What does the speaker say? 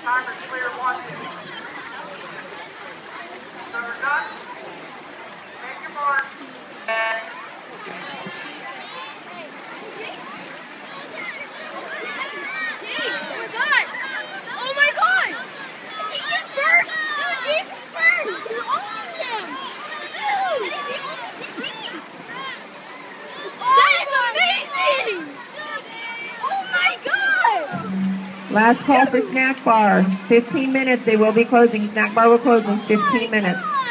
Timer clear 1. So we're done. Take your mark. And oh my god! He is first! Dude, he's first! You're awesome! Dude! That is amazing! Oh my god! Last call for snack bar. 15 minutes. They will be closing. Snack bar will close in 15 minutes.